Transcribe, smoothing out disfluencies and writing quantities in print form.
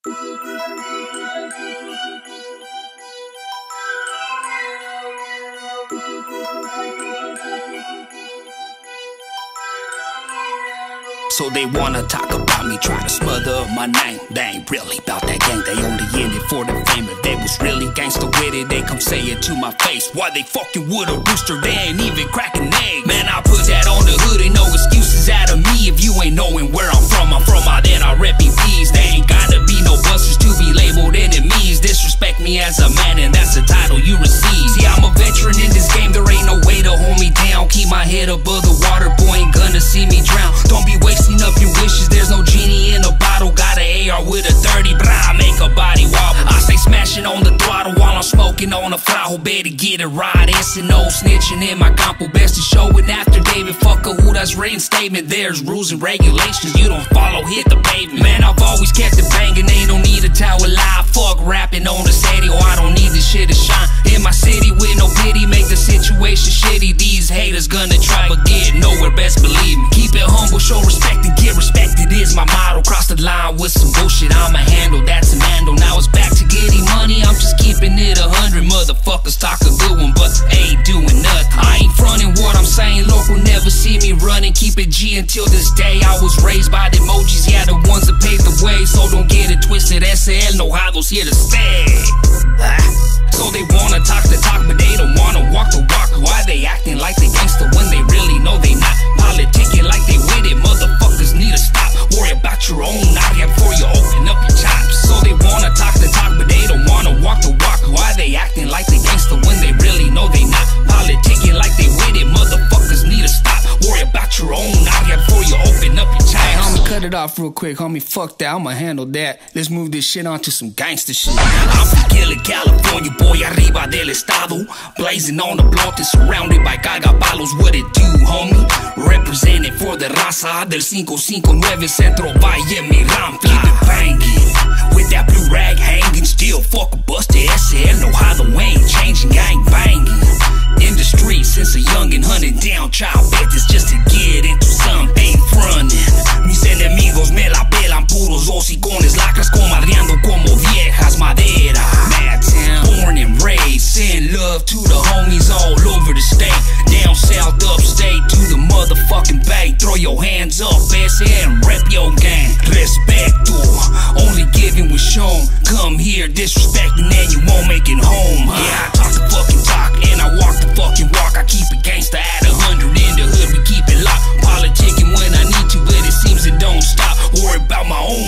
So they wanna talk about me, try to smother my name. They ain't really about that gang, they only in it for the fame. If they was really gangster with it, they come say it to my face. Why they fucking with a rooster, they ain't even cracking eggs. Man, I put that on the hood, ain't no excuses out of me. If you ain't knowing where I'm from out there, I rep peas. They ain't gotta be no busters to be labeled enemies. Disrespect me as a man, and that's the title you receive. See, I'm a veteran in this game, there ain't no way to hold me down. Keep my head above the water, boy, ain't gonna see me drown. Don't be wasting up your wishes, there's no genie in a bottle. Got an AR with a 30, brah, make a body wobble. I stay smashing on the throttle while I'm smoking on a flajo. Better get it right, it's no snitching in my campo. Best to show it after David, fuck a who that's reinstatement. There's rules and regulations, you don't follow, hit the pavement. Man, I've always kept it banging, ain't no need to tell a lie. Fuck rapping on the city, I don't need this shit to shine. In my city with no pity, make the situation shitty. These haters gonna try but get nowhere, best believe me. Keep it humble, show respect and get respected is my motto. Cross the line with some bullshit, I'ma handle, that's an handle. Now it's back to getting money, I'm just keeping it 100. Motherfuckers talk a good one, but ain't doing nothing. I ain't fronting what I'm saying, local never see me running. Keep it G until this day, I was raised by the emojis, yeah, the ones that paved the way. So don't get it twisted, SL Nojado's here to stay. So they wanna talk the talk, but they don't wanna walk the walk. Why they acting like they gangster when they really know they not? Politicking like they with it, motherfuckers need to stop. Worry about your own area before you open up your chops. So they wanna talk the talk, but they don't wanna walk the walk. Why they acting like they gangster when they really know they not? Politicking like they with it, motherfuckers need to stop. Worry about your own area before you open up your chops. Hey, homie, cut it off real quick, homie, fuck that, I'ma handle that. Let's move this shit on to some gangster shit. I'm from Gilly, California, boy, arriba del estado. Blazing on the blunt and surrounded by cagapalos. What it do, homie? Representing for the raza del 559 Centro Valle, mi ram. Keep it banging, with that blue rag hanging. Still fuck a busted SL, no how the way ain't changing, gang banging. In the streets since a youngin' hunting down child bitches just to get into some, ain't frontin'. Mis enemigos me la pelan, puros hocicones, lacras comadreando como viejas madera. Mad Town, born and raised, send love to the homies all over the state. Down south, upstate, to the motherfucking bay. Throw your hands up, SL, and rep your gang. Respecto, only giving with shown. Come here disrespecting and you won't make it home. Yeah, I talk the fucking talk and I walk the fucking walk. I keep it gangsta at 100 in the hood, we keep it locked. Politicking when I need to, but it seems it don't stop. Worry about my own